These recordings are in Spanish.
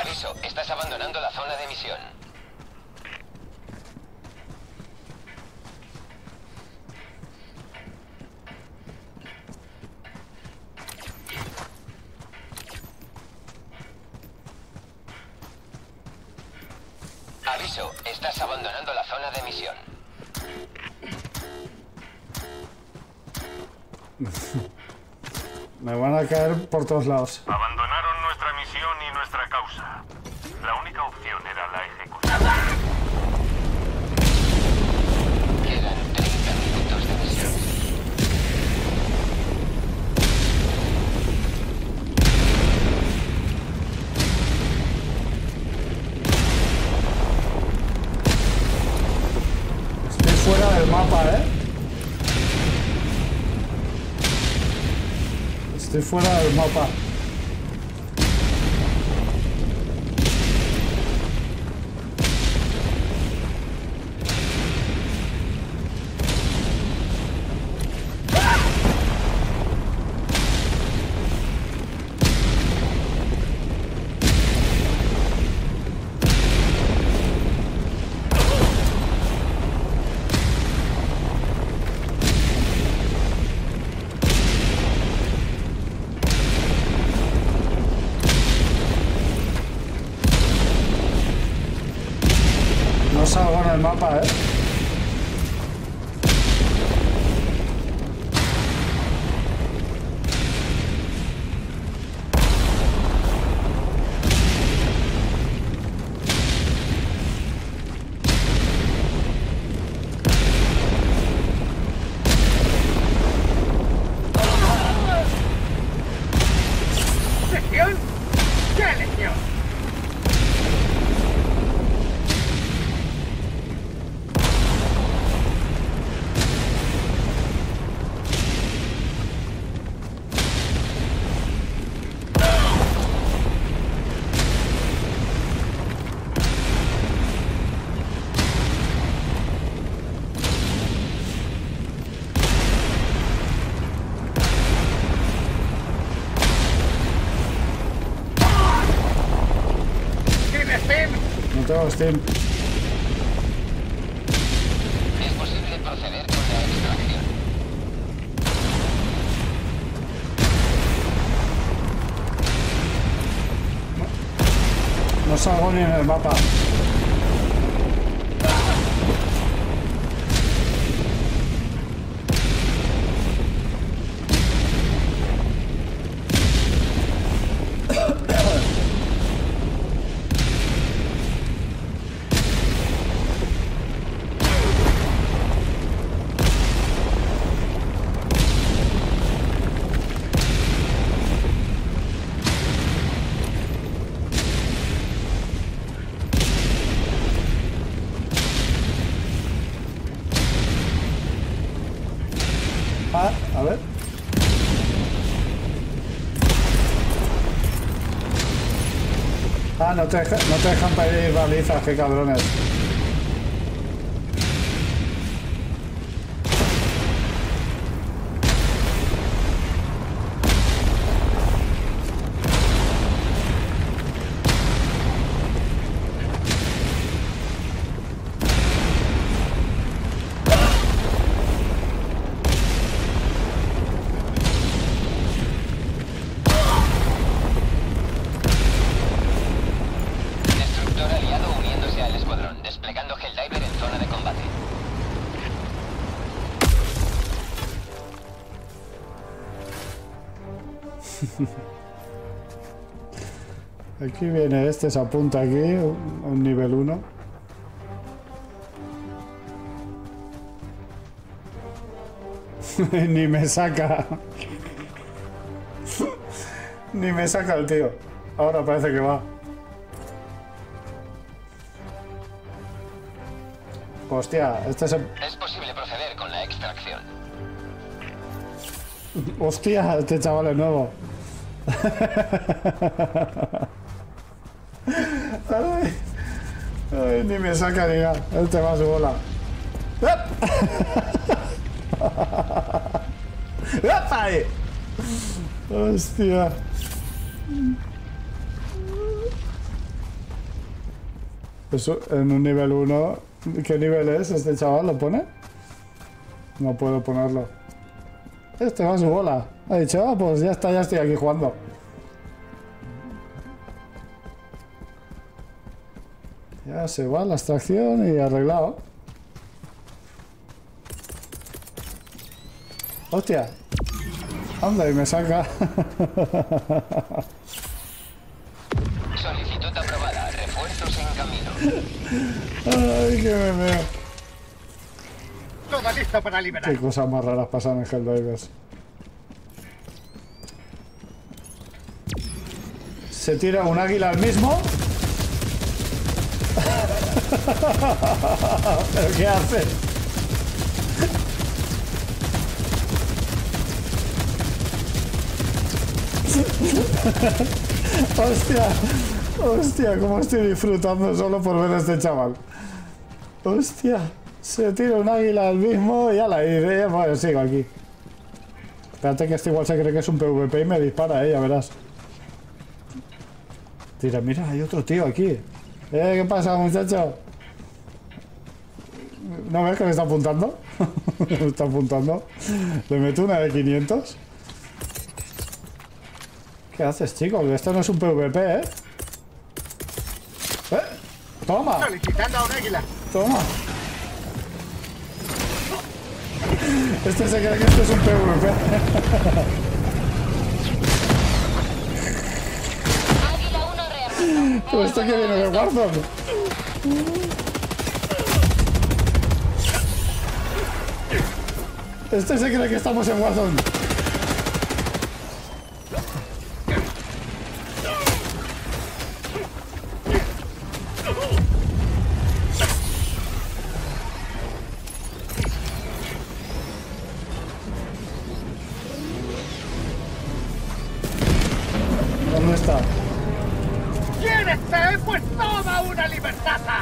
Aviso, estás abandonando la zona de misión. Aviso, estás abandonando la zona de misión. Me van a caer por todos lados. Abandonaron nuestra misión y nuestra causa. La única opción era la ejecución. Quedan 30 minutos de misión. Estoy fuera del mapa, ¿eh? Estoy fuera del mapa. No salgo en el mapa, ¿eh? ¿Legión? ¿Qué legión? No tengo Steam. Es posible proceder con la extracción. No salgo ni en el mapa. Ah, a ver. Ah, no te dejan pedir balizas, qué cabrones. Destructor aliado uniéndose al escuadrón, desplegando Helldiver en zona de combate. Aquí viene este, se apunta aquí, un nivel 1. Ni me saca. Ni me saca el tío. Ahora parece que va. Hostia, este es el... Es posible proceder con la extracción. Hostia, este chaval es nuevo. Ay, ay, ni me saca ni nada. Este va a su bola. ¡Ahí! Hostia. Eso, en un nivel 1. ¿Qué nivel es este chaval? ¿Lo pone? No puedo ponerlo. Este va a su bola. Ha dicho, ah, pues ya está, ya estoy aquí jugando. Ya se va la extracción y arreglado. ¡Hostia! Anda, y me saca. Solicitud aprobada. Refuerzos en camino. Ay, que me veo. Todo listo para liberar. Qué cosas más raras pasan en Helldivers. Se tira un águila al mismo. ¿Pero qué hace? Hostia, hostia, cómo estoy disfrutando solo por ver a este chaval. Hostia, se tira un águila al mismo y ala, y bueno, sigo aquí. Espérate que este igual se cree que es un PvP y me dispara, ya verás. Tira, mira, hay otro tío aquí. ¿Qué pasa, muchacho? ¿No ves que me está apuntando? Me está apuntando. Le meto una de 500. ¿Qué haces, chico? Que esto no es un PvP, ¿eh? ¡Toma! Solicitando a un águila. ¡Toma! Este se cree que esto es un PvP. Águila 1 rearmado. Pero esto que viene de Warzone. Este se cree que estamos en Warzone. ¿Dónde está? ¿Quieres ser? Pues toma una libertaza.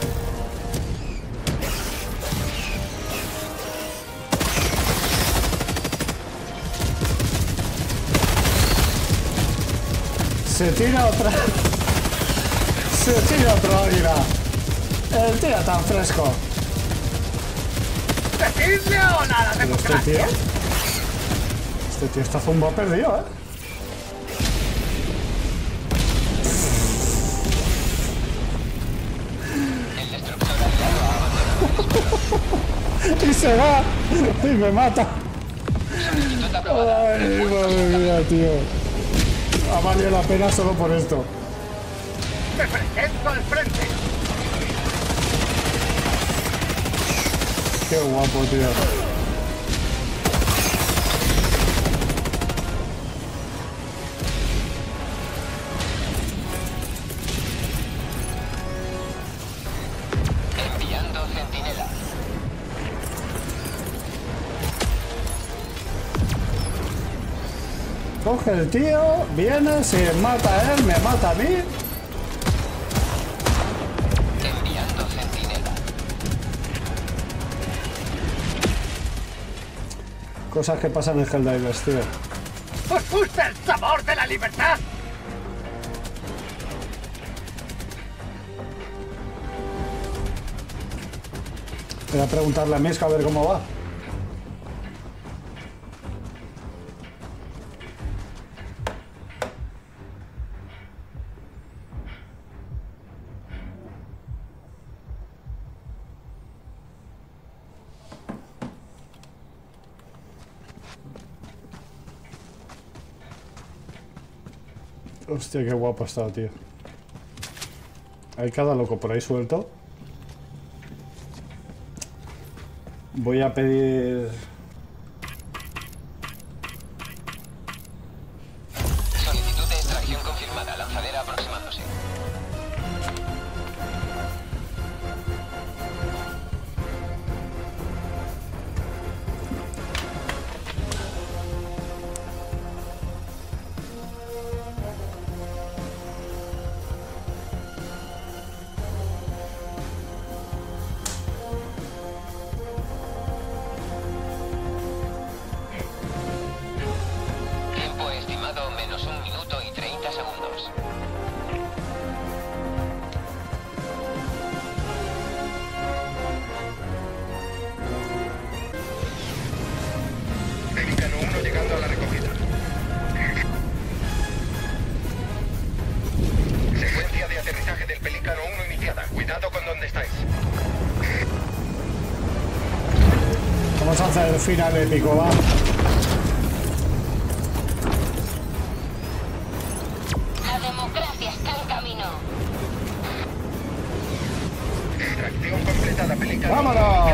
Se tira otra. Se tira otro águila. El tío tan fresco. Decidle hola a la Pero este democracia. tío. Este tío está zumba perdido, ¿eh? El destructor aliado ha abandonado. Y se va. Y me mata. Solicitud aprobada. Ay, Refuerzos madre en camino. mía, tío. Ha valido la pena solo por esto. Me presento al frente. Qué guapo, tío. Enviando centinela. Coge el tío, viene, se mata a él, me mata a mí. Enviando centinela. Cosas que pasan en Helldivers, tío. ¿Os gusta el sabor de la libertad? Voy a preguntarle a Miska a ver cómo va. Hostia, qué guapo ha estado, tío. Hay cada loco por ahí suelto. Voy a pedir... Solicitud de extracción confirmada. Lanzadera aproximándose. Pelicano 1 iniciada. Cuidado con donde estáis. Vamos a hacer el final épico, va. La democracia está en camino. Extracción completada, Pelicano. ¡Vámonos!